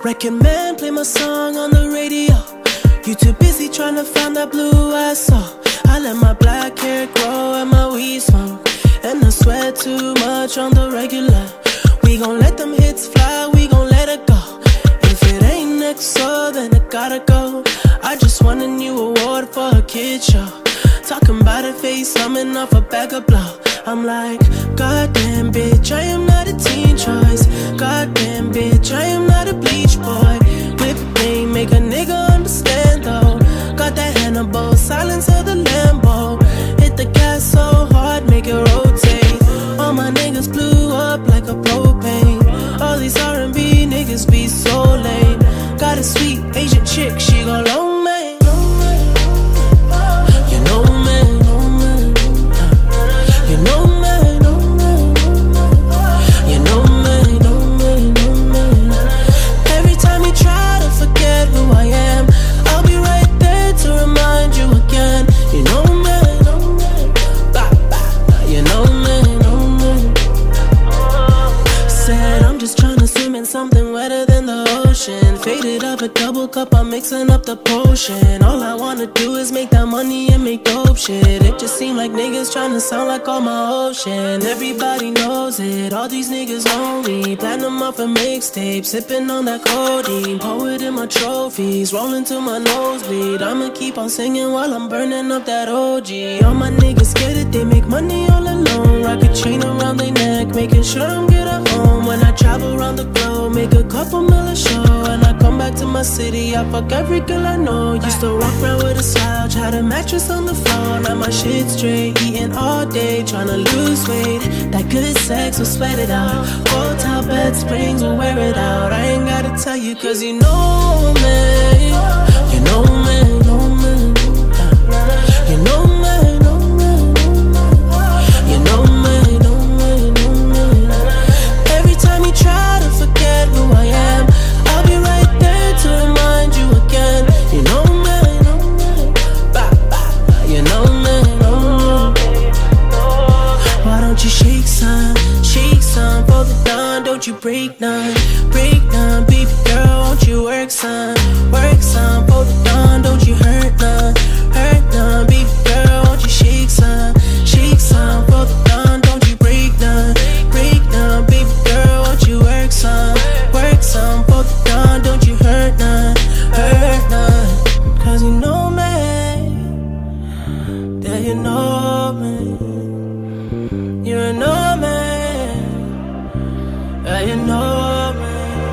Record man, play my song on the radio. You too busy trying to find that blue I saw. I let my black hair grow and my weed smoke, and I sweat too much on the regular. We gon' let them hits fly, we gon' let it go. If it ain't next, so then it gotta go. I just won a new award for a kid show. Talking about a face, coming off a bag of blow. I'm like, goddamn bitch, I am not a teen choice. Goddamn bitch, I am not a bleach boy. Whip thing, make a nigga understand though. Got that Hannibal, silence of the Lambo. Hit the gas so hard, make it rotate. All my niggas blew up like a propane. All these R&B niggas be so lame. Got a sweet Asian chick, she gon' loan me. You know me, you know me, you know me. Every time you try to forget who I am, I'll be right there to remind you again. You know me, you know me. Said I'm just trying to swim in something wetter than the ocean. Faded up a double cup, I'm mixing up the potion. All I wanna do is make that money and make dope shit. It just seem like niggas trying to sound like all my ocean. Everybody knows it, all these niggas know me. Platinum off a mixtape, sipping on that codeine. Poet in my trophies, rolling to my nosebleed. I'ma keep on singing while I'm burning up that OG. All my niggas get it, they make money all alone. Rock a chain around their neck, making sure I'm good at home. When I travel around the globe, make a couple mil a show. And I come back to my city, I fuck every girl I know. Used to walk around with a slouch, had a mattress on the floor. Now my shit straight, eating all day, tryna lose weight. That good sex will sweat it out. Hotel bed springs will wear it out. I ain't gotta tell you cause you know me. You know me, know me. You know me, know me. You know me, know me, know me. Every time you try to forget who I am, I'll be right there to remind you again. You know me, know me. You know me, know me. Why don't you shake some for the dawn? Don't you break none, baby girl, won't you work some for the dawn? Don't you hurt none, baby girl, won't you shake some for the dawn? Don't you break none, baby girl, won't you work some for the dawn? Don't you hurt none, cause you know me, yeah, you know me, you know me, yeah, you know me.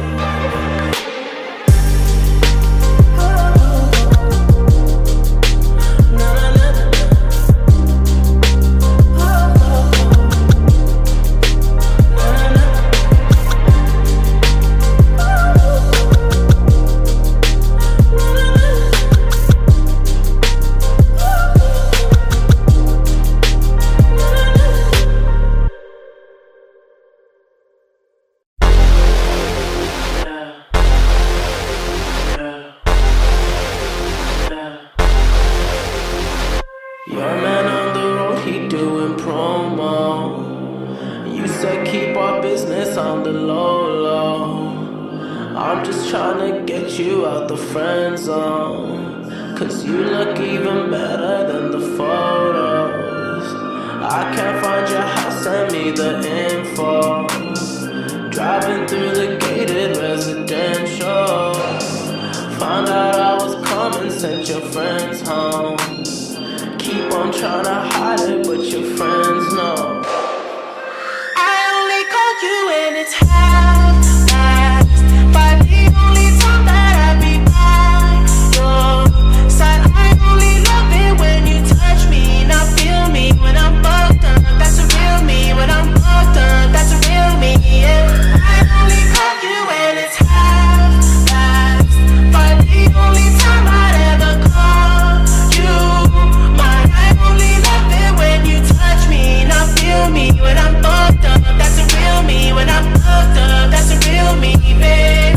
Your man on the road, he doing promo. You said keep our business on the low. I'm just trying to get you out the friend zone, cause you look even better than the photos. I can't find your house, send me the info. Driving through the gated residential, found out I was coming, sent your friends home. Keep on trying to hide it, but your friends know. I only call you when it's half-assed, but the only time that I be by your side. I only love it when you touch me, not feel me when I'm fucked up. That's a real me when I'm fucked up. That's a real me, yeah. I only call you when it's half-assed, but the only time I'd ever call you. I only love it when you touch me, not feel me when I'm fucked up. That's a real me when I'm fucked up. That's a real me, babe.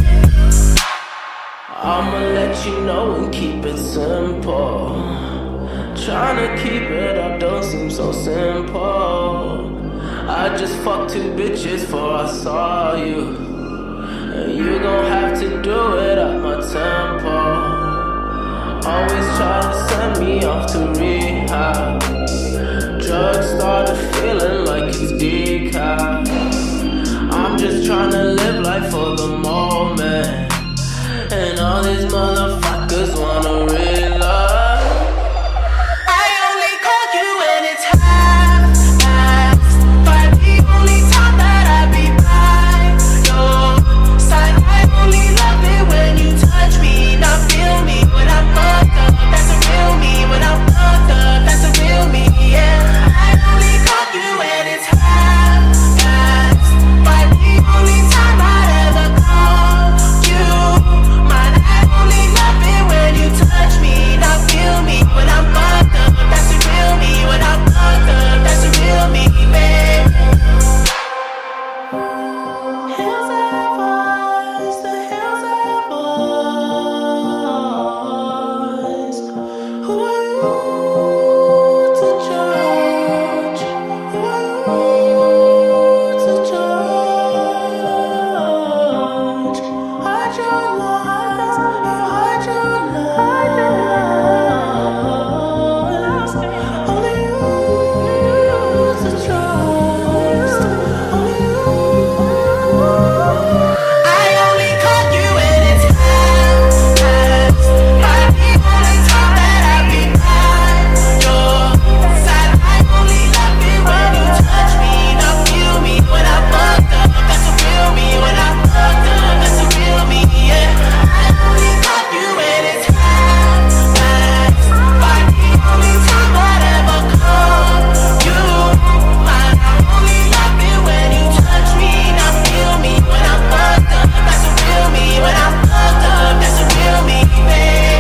I'ma let you know and keep it simple. Tryna keep it up don't seem so simple. I just fucked 2 bitches before I saw you, You gon' have to do it at my tempo. Always try to send me off to rehab. Drugs started feeling like it's decaf. I'm just trying to live life for the moment, and all these motherfuckers wanna real love. I only call you when it's half-assed, but the only time that I be by your side, I only love it when you touch me, not feel me when I'm fucked up. That's a real me when I'm fucked up. That's a real me, yeah. I only call you when it's half-assed, but the only time I'd ever call you mine. I only love it when you touch me, not feel me when I'm fucked up. That's a real me when I'm fucked up. That's a real me, babe. Hills have eyes, the hills have eyes. Who are you to judge? Who are you to judge? Hide your lies, hide your lies. Only you to trust. Only you. I only call you when it's half-assed, but the only time that I be by your side, I only love it when you touch me, not feel me when I'm fucked up. That's a real me when I'm fucked up. That's a real me, yeah. I only call you when it's half-assed, but the only time I'd ever call you mine. I only love it when you touch me, not feel me when I'm fucked up. That's a real me when I'm fucked up. That's a real me, babe.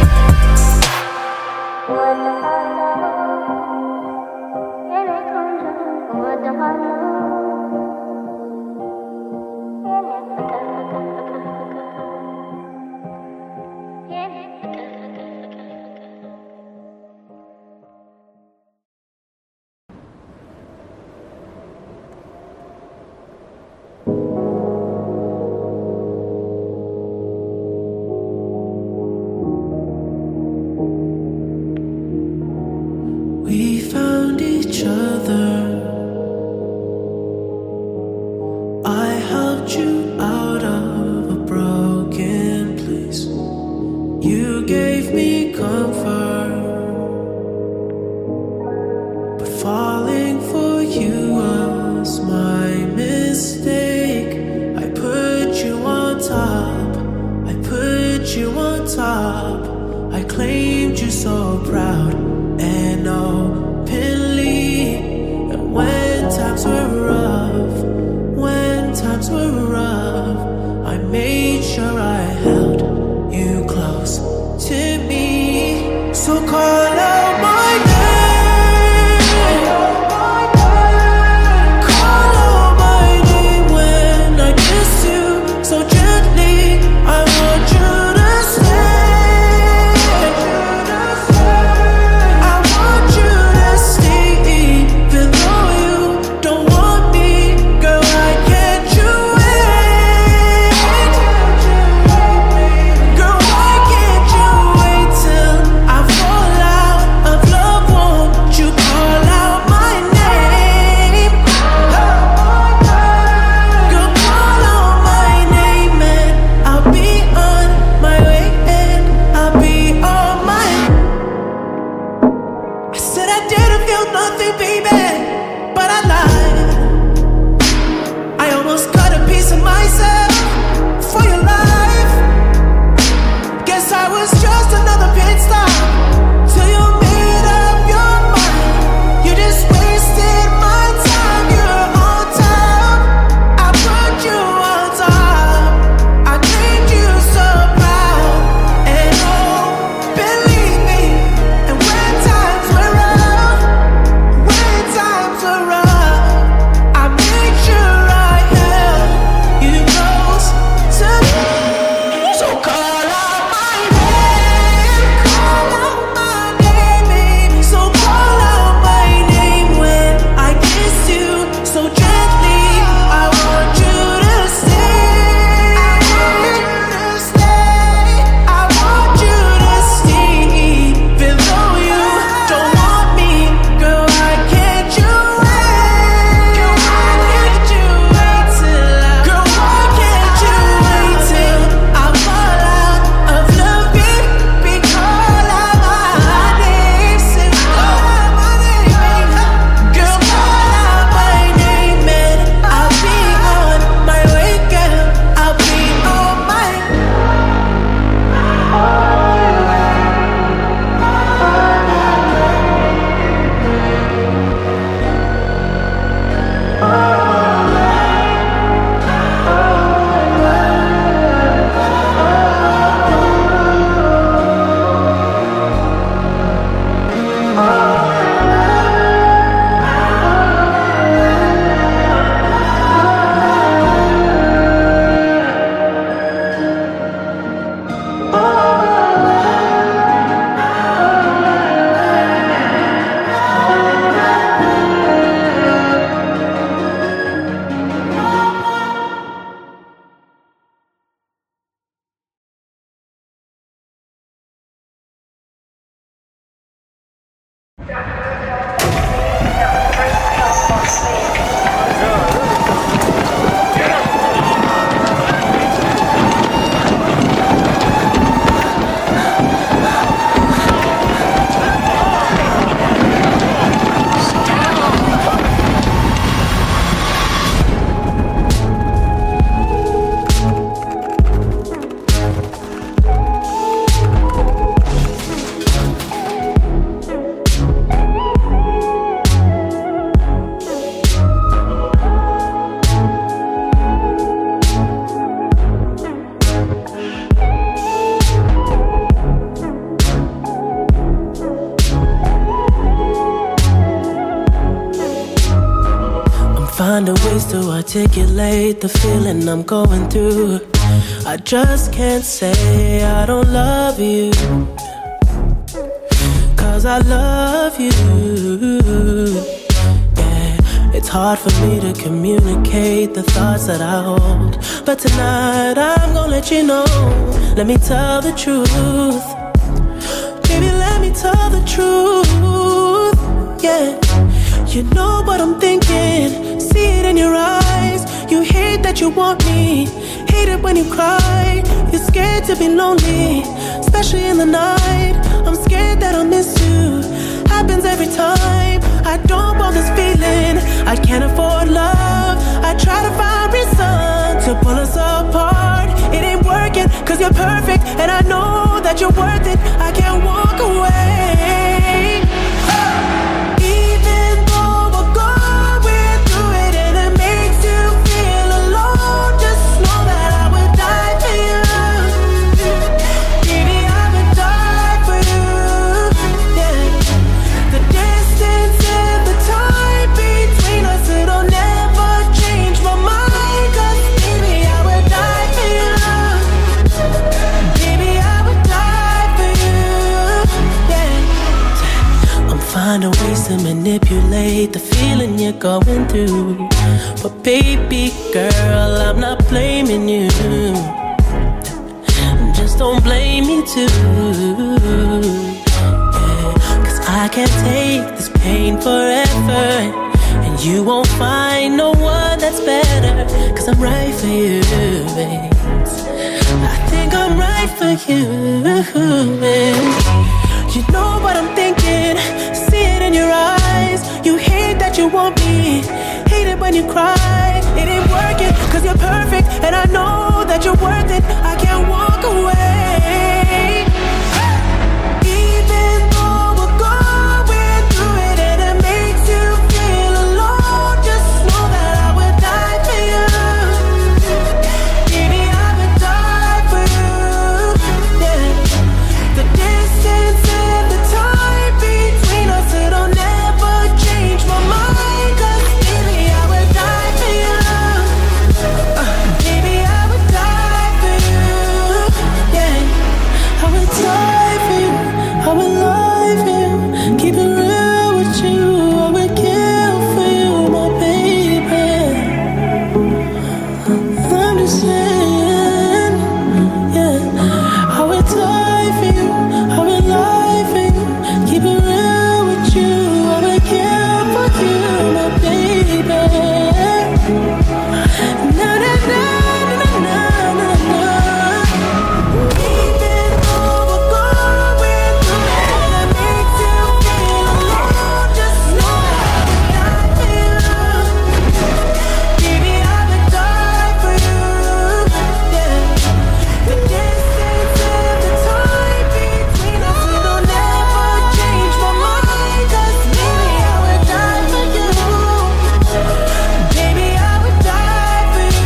We found each other. I helped you out of a broken place. You gave me comfort, but falling for you was my mistake. I put you on top, I put you on top. I claimed you so proud and openly. And when times were rough, when times were rough, I made sure I held you close to me. So call out my name, call out my name when I kiss you so gently. I want you to stay, I want you to stay, even though you don't want me. Girl, why can't you wait? Girl, why can't you wait till I fall out of love? Won't you call out my name? Girl, call out my name and I'll be on my way, and I'll be on my. I said I didn't feel nothing, baby, but I lied. I almost cut a piece of myself for your life. Guess I was just another pit stop till you made up your mind. You just wasted my time. You're on top, I put you on top. I claimed you so proud, and oh, believe me. And when times were rough, when times were rough, find a ways to articulate the feeling I'm going through. I just can't say I don't love you, 'cause I love you. Yeah, it's hard for me to communicate the thoughts that I hold, but tonight I'm gonna let you know. Let me tell the truth. Baby, let me tell the truth. Yeah, you know what I'm thinking, see it in your eyes. You hate that you want me, hate it when you cry. You're scared to be lonely, especially in the night. I'm scared that I'll miss you, happens every time. I don't want this feeling, I can't afford love. I try to find reason to pull us apart. It ain't working, 'cause you're perfect, and I know that you're worth it. I can't walk away. Find a ways to manipulate the feeling you're going through. But baby girl, I'm not blaming you. Just don't blame me too. Yeah, 'cause I can't take this pain forever, and you won't find no one that's better. 'Cause I'm right for you, babe. I think I'm right for you, babe. You know what I'm thinking, see it in your eyes. You hate that you want me, hate it when you cry. It ain't working, 'cause you're perfect, and I know that you're worth it. I can't walk away. Even though we're going through it and it makes you feel alone, just know that I would die for you. Baby, I would die for you. Yeah. The distance and the time between us, it'll never change my mind. 'Cause baby, I would die for you. Baby, I would die for you. Yeah, I would die for you. I would lie for you. Keep it real with you. I would kill for you, my baby. I'm just saying, yeah, I would die for you. I would lie for you. Keep it real with you. I would kill for you, my baby. Na na na na na na na. Even though we're going through it and it makes you feel alone, just know I would die for you. Baby, I would die for you. Yeah. The distance and the time between us, it'll never change my mind. 'Cause baby, I would die for you. Baby, I would die for you.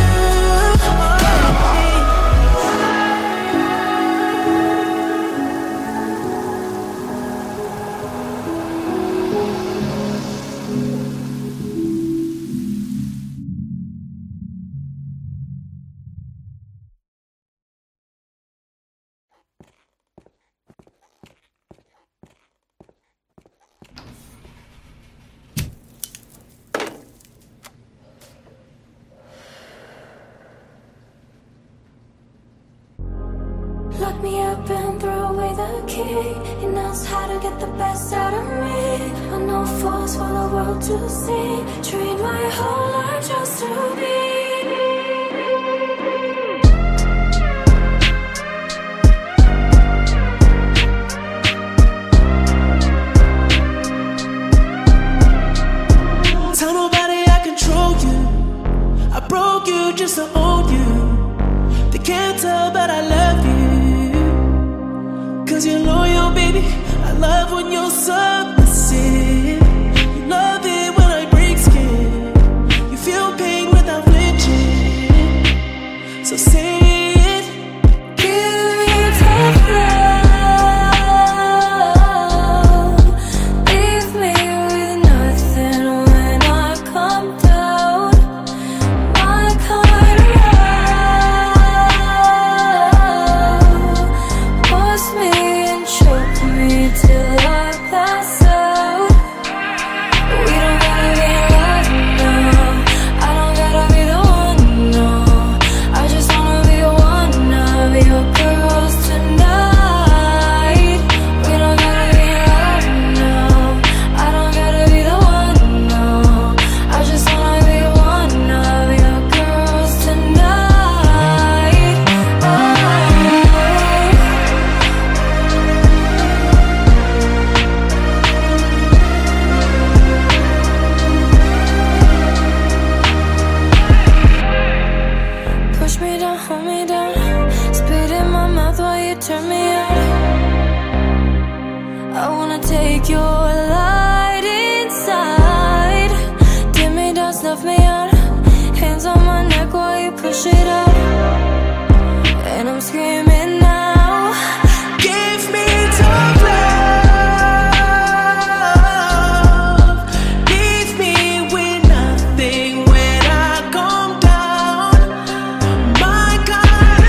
Lock me up and throw away the key. He knows how to get the best out of me. I know force for the world to see. Train my whole life just to be. Tell nobody I control you. I broke you just to own you. They can't tell, but I love you. 'Cause you're loyal, baby. I love when you're submissive. You love it when I break skin. You feel pain without flinching. So say it. Give me tough love. Leave me with nothing when I come down. left me out. Hands on my neck while you push it up, and I'm screaming now. Give me tough love. Leave me with nothing when I come down. My kind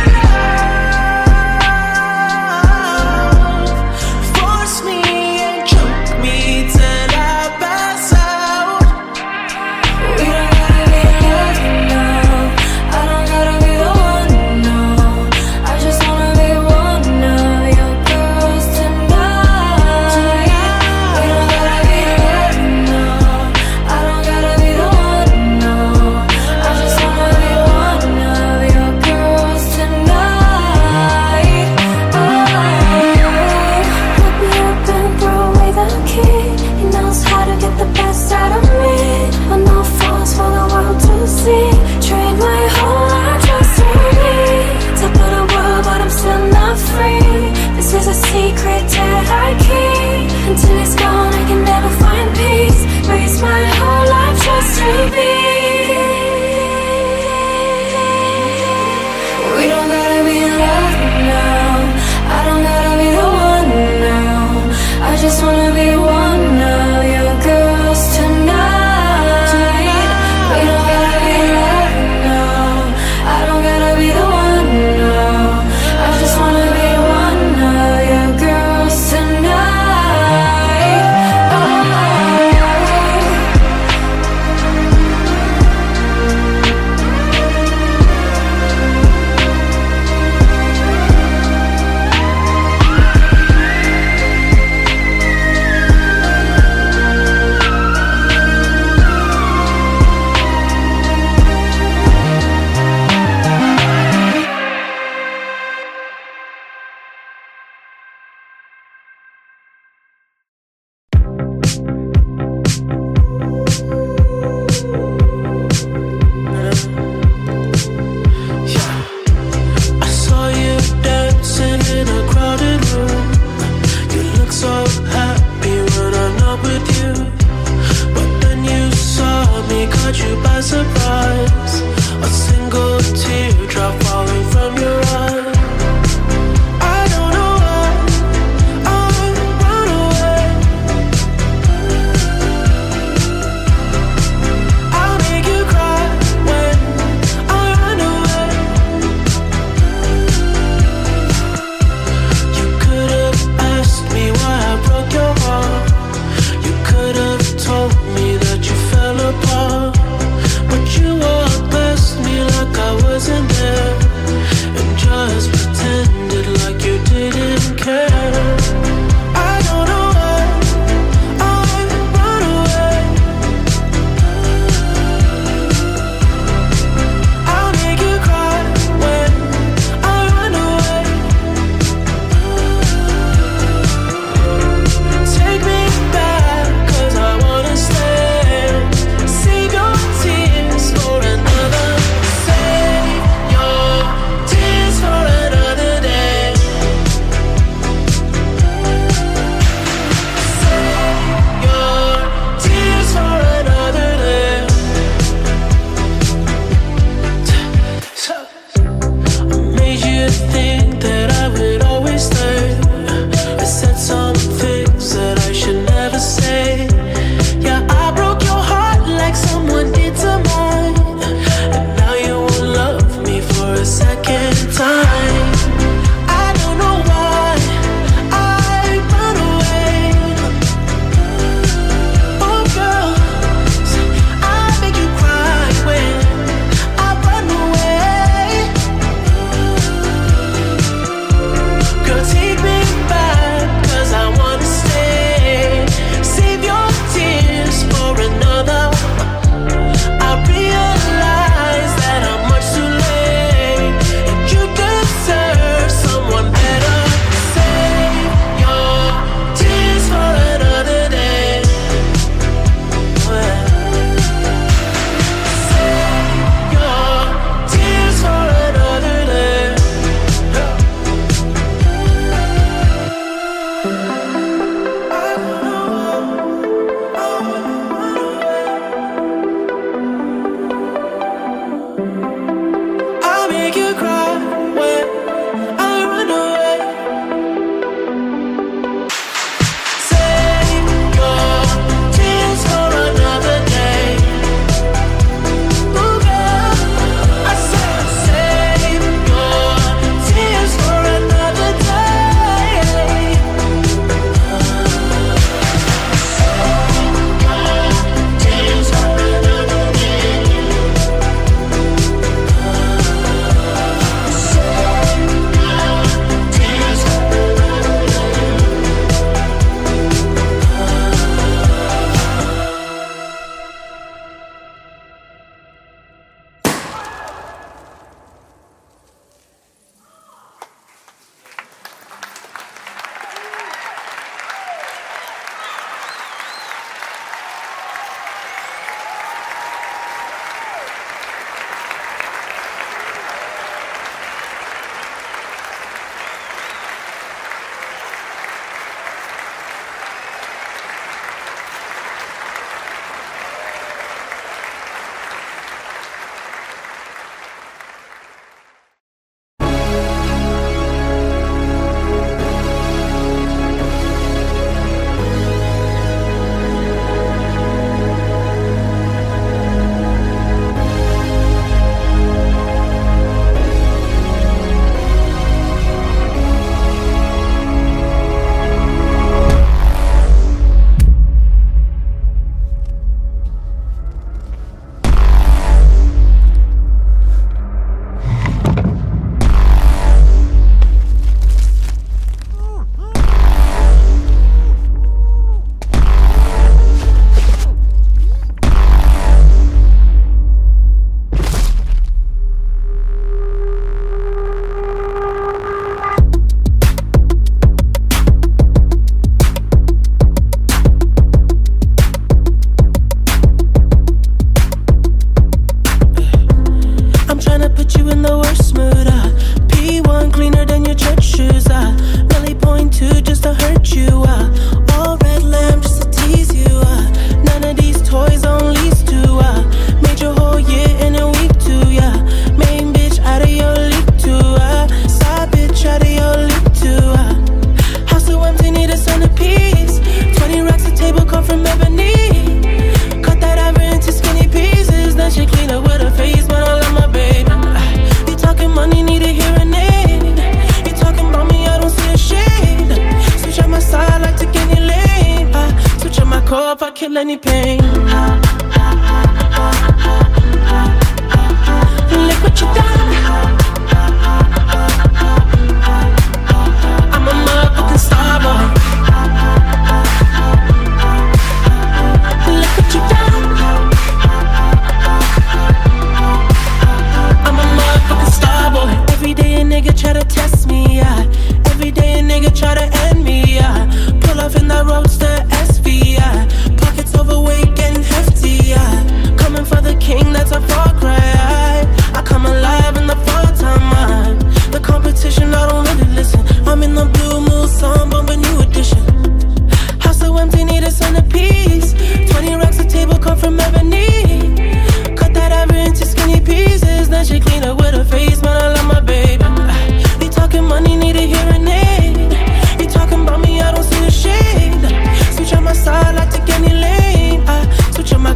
of love. Force me and choke me till I pass out. We don't gotta be alone now. I don't gotta be the one, no. I just wanna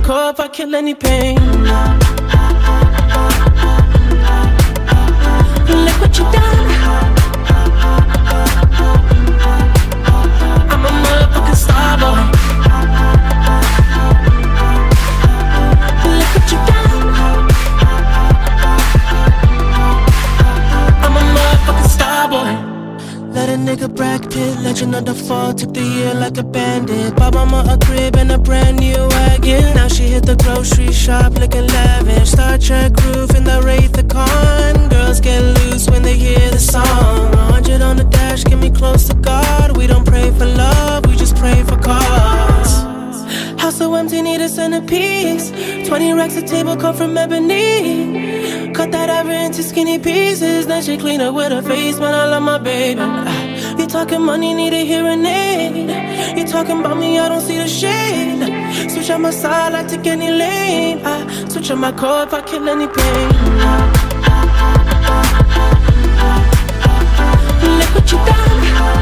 core if I kill any pain. Look what you done. I'm a motherfucking star boy. Look what you done. I'm a motherfucking star boy. Let a nigga Brad Pitt, legend of the fall, took the year like a bandit. Bought mama a crib and a brand new wagon. Now she hit the grocery shop looking lavish. Star Trek roof in the Wraith the Con. Girls get loose when they hear the song. 100 on the dash, get me close to God. We don't pray for love, we just pray for cause. House so empty, need a centerpiece. 20 racks a table come from ebony. Cut that ever into skinny pieces. Then she clean up with her face, man, I love my baby. You talking money, need a hearing aid. You talking about me, I don't see the shade. Switch on my side, I take any lane. I switch on my core if I kill any pain. Look what you done.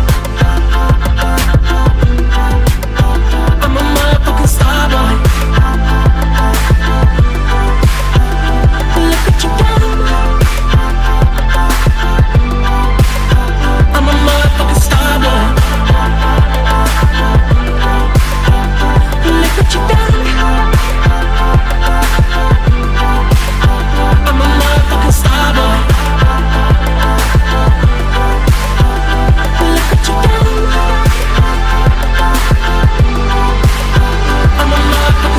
I'm a motherfucking star boy. Look what you done. I'm a motherfucking star boy. Look what you done. I'm a motherfucking star boy. Look what you done. I'm a motherfucking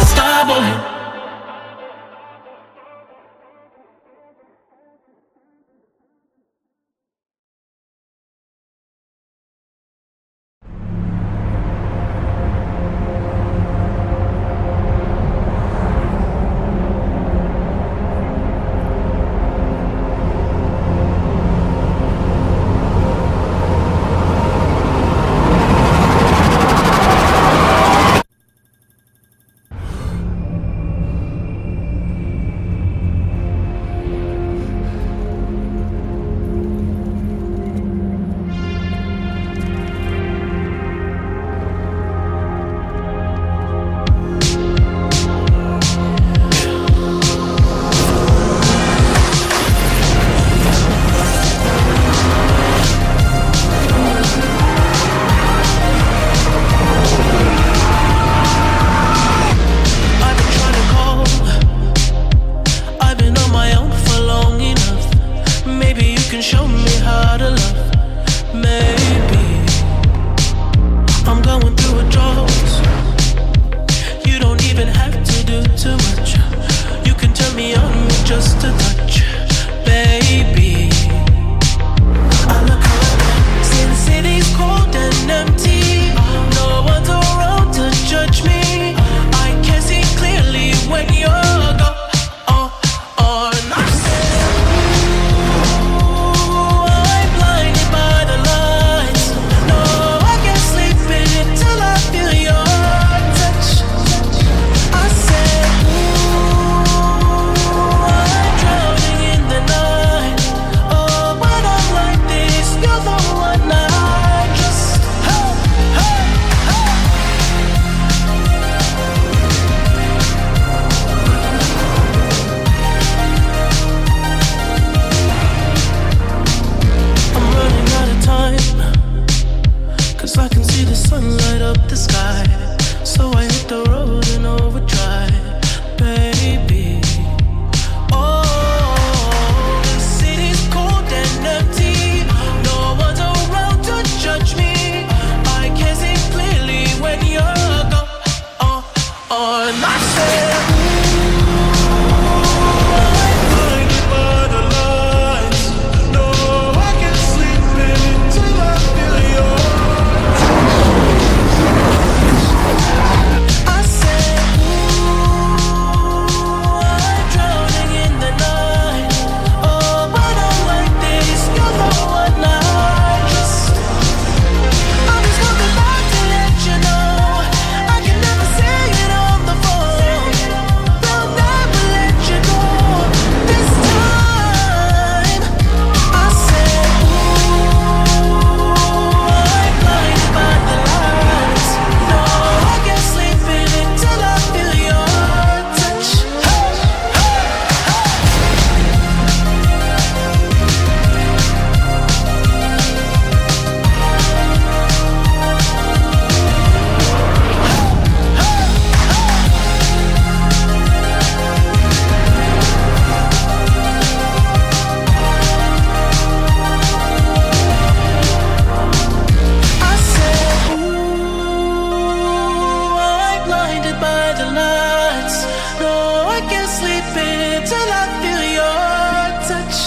can't sleep until I feel your touch.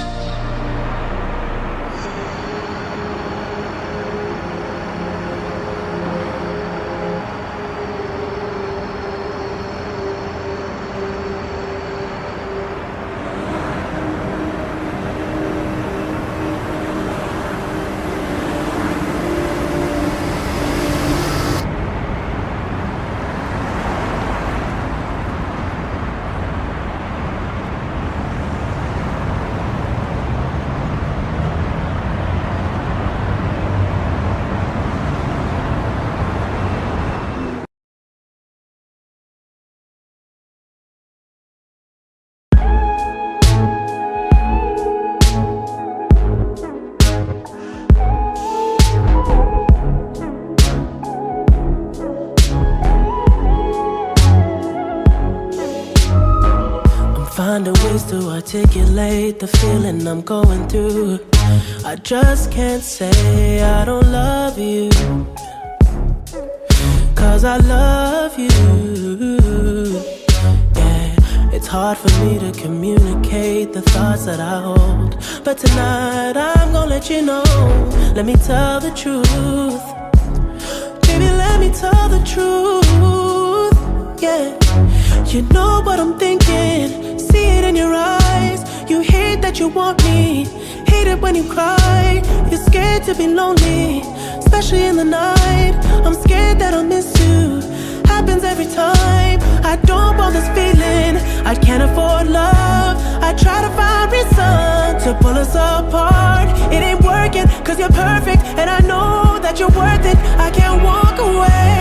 Finding ways to articulate the feeling I'm going through. I just can't say I don't love you, 'cause I love you. Yeah, it's hard for me to communicate the thoughts that I hold, but tonight I'm gonna let you know. Let me tell the truth. Baby, let me tell the truth. Yeah, you know what I'm thinking. See it in your eyes. You hate that you want me, hate it when you cry. You're scared to be lonely, especially in the night. I'm scared that I'll miss you. Happens every time. I don't want this feeling. I can't afford love. I try to find reason to pull us apart. It ain't working, 'cause you're perfect, and I know that you're worth it. I can't walk away.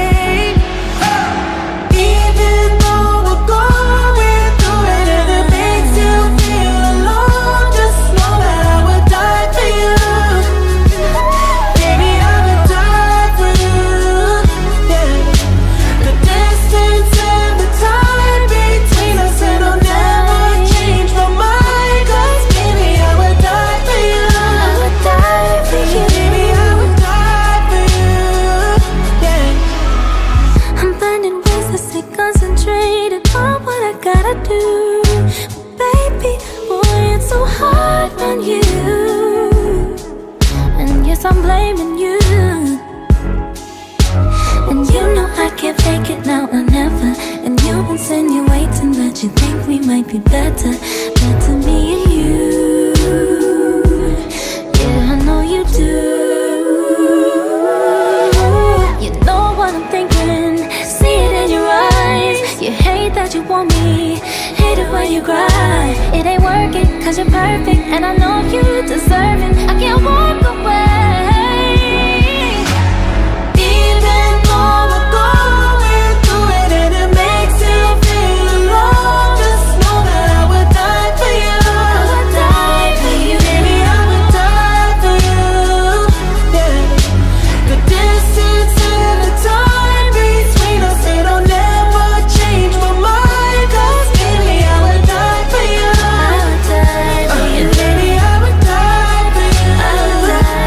Even though we're going through it and it makes you feel alone, just know that I would die for you. Baby, I would die for you. Yeah. The distance and the time between us, it'll never change my mind. 'Cause baby, I would die for you. I would die for you. Baby, I would die for you. Yeah. I'm finding ways to stay concentrated on what I gotta do. Baby, boy, it's so hard on you. And yes, I'm blaming you. And you know I can't fake it now or never. And you insinuating that you think we might be better me and you. Yeah, I know you do. You know what I'm thinking. See it in your eyes. You hate that you want me, hate it when you cry. It ain't working, 'cause you're perfect, and I know you deserve it. I can't walk away. Even though we're going through it and it makes you feel alone, just know that I would die for you. I would die for you. Baby, I would die for you. Yeah. The distance and the time between us, it'll never change my mind. 'Cause baby, I would die for you. I would die for you. Baby, I would die for you. I would die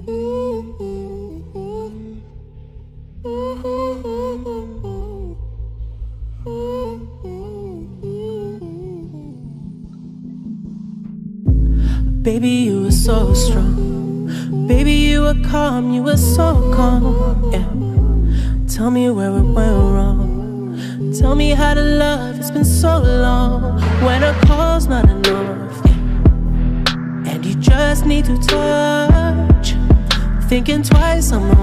Baby, you were so strong. Baby, you were calm, you were so calm. Yeah. Tell me where it went wrong. Tell me how to love, it's been so long. When a call's not enough, yeah. And you just need to touch. Thinking twice, I'm the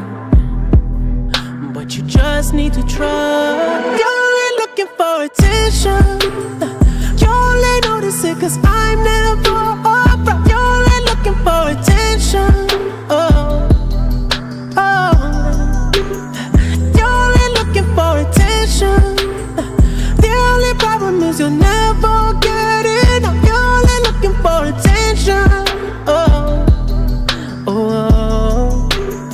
one. But you just need to trust. You're only looking for attention. You only notice it 'cause I'm never around. You're only looking for attention. Oh, oh. You're only looking for attention. The only problem is you'll never get it. You're only looking for attention. Oh, oh.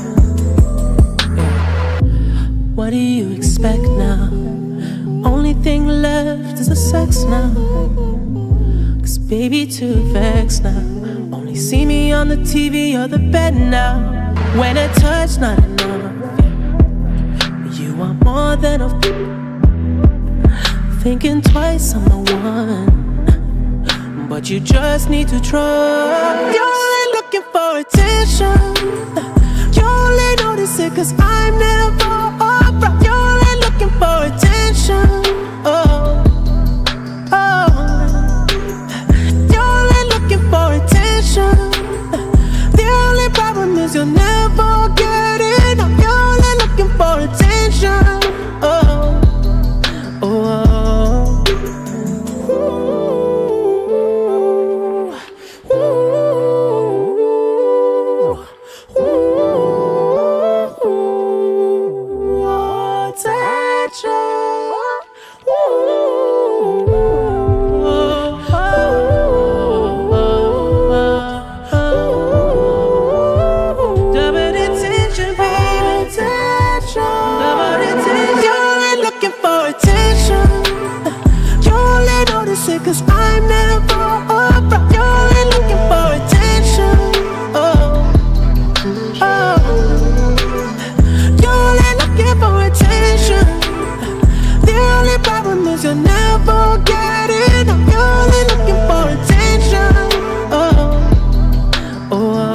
What do you expect now? Only thing left is the sex now. 'Cause baby, too vexed now. Only see me on the TV or the bed now. When a touch not enough, you want more than a thinking twice, I'm the one. But you just need to trust. You're only looking for attention. You only notice it 'cause I'm never around. You're only looking for attention. Oh, oh. You're only looking for attention. The only problem is you'll never get it. You're only looking for attention. Oh, oh. Cause I'm never around. You're only looking for attention. Oh, oh. You're only looking for attention. The only problem is you'll never get it. You're only looking for attention. Oh, oh.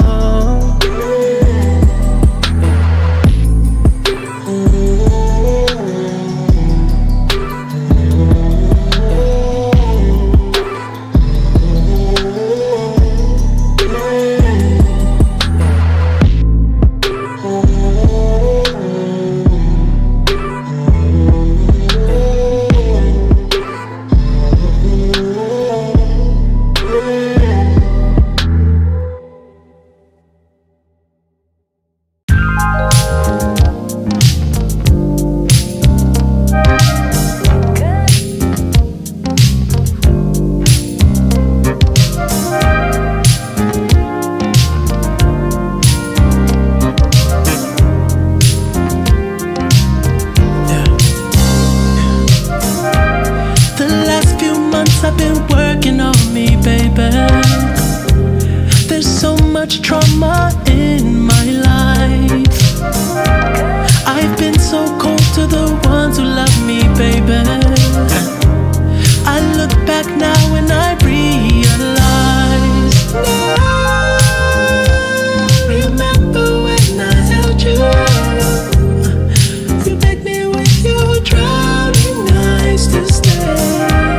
I've been working on me, baby. There's so much trauma in my life. I've been so cold to the ones who love me, baby. I look back now and I realize. Remember when I held you? You begged me with your drowning eyes to stay.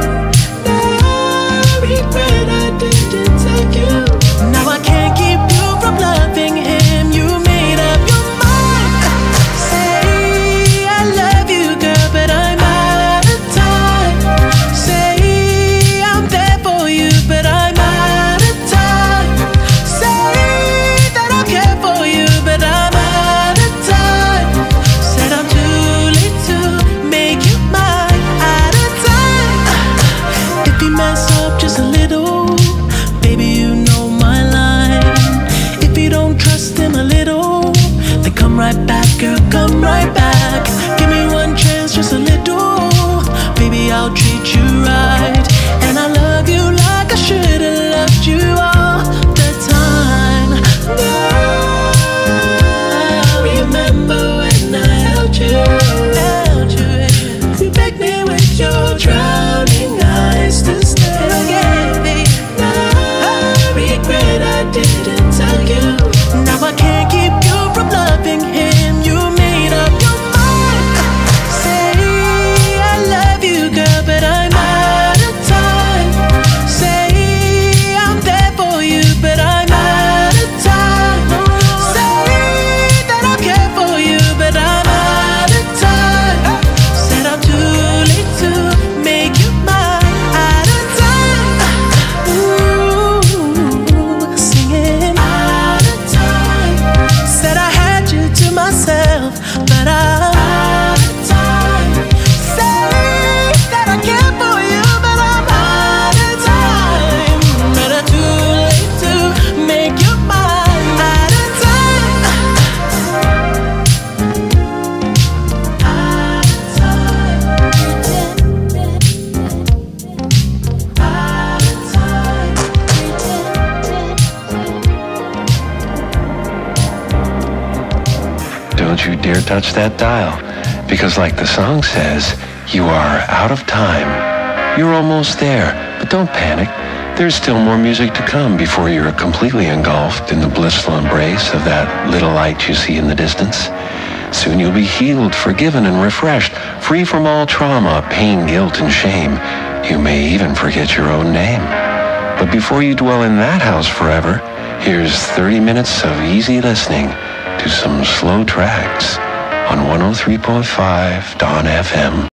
Now I can't keep you from loving him. You made up your mind. Say I love you, girl, but I'm out of time. Say I'm there for you, but I'm out of time. Say that I'll care for you, but I'm out of time. Said I'm too late to make you mine. Out of time. If you mess up just a little, baby, you know my line. If you don't trust him a little, then come right back, girl, come right back. Give me one chance, just a little. Baby, I'll treat you right. And I love you like I should've loved you all the time. No. dare touch that dial, because like the song says, you are out of time. You're almost there, but don't panic. There's still more music to come before you're completely engulfed in the blissful embrace of that little light you see in the distance. Soon you'll be healed, forgiven, and refreshed, free from all trauma, pain, guilt, and shame. You may even forget your own name. But before you dwell in that house forever, here's 30 minutes of easy listening to some slow tracks on 103.5 Dawn FM.